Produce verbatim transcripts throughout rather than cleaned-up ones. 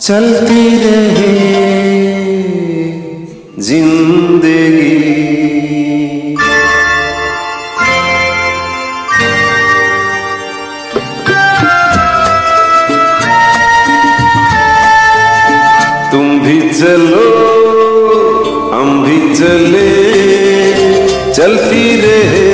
चलती रहे जिंदगी। तुम भी चलो हम भी चले, चलती रहे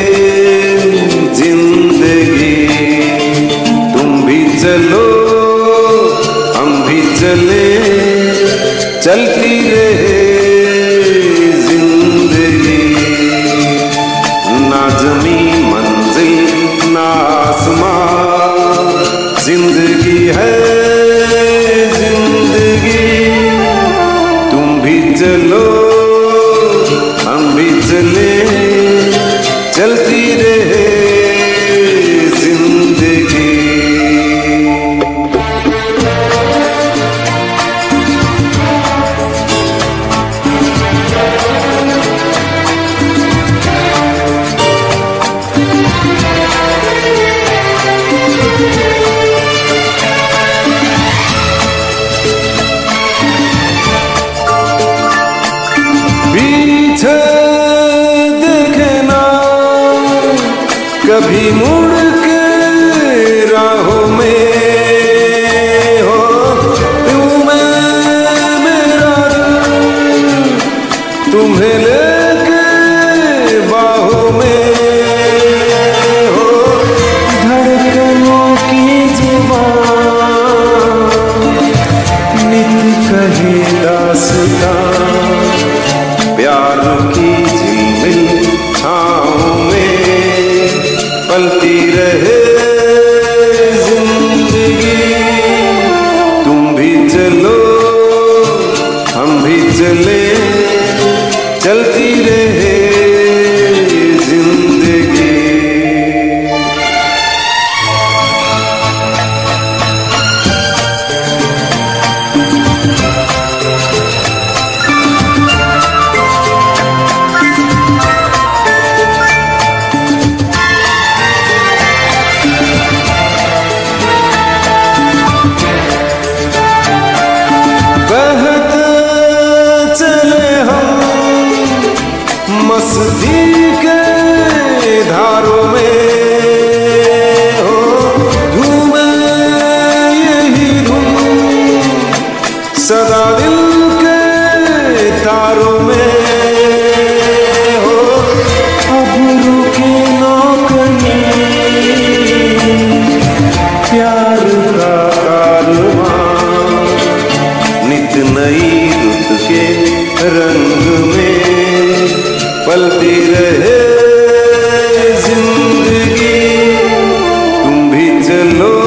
जिंदगी। तुम भी चलो हम भी चले, चलती रहे जिंदगी। ना जमी मंजिल ना आसमां, जिंदगी है जिंदगी। तुम भी चलो हम भी चले, चलती रहे जिंदगी। पीछे देखना कभी मुड़ के राहों में, हो तू मैं मेरा दिल तुम्हें लेके बाहों में, हो धड़कनों की जुबान नित कहे दास्तां। प्यार की झिलमिल छाँव में पलती रहे जिंदगी। तुम भी चलो हम भी चले, चलती रहे जिंदगी। मस्ती के धारों में, हो धूमे यही धूम सदा दिल के तारों में, हो अब रुके ना कहीं प्यार का कारवां। नित नई रुत के रंग में पलती रहे जिंदगी। तुम भी चलो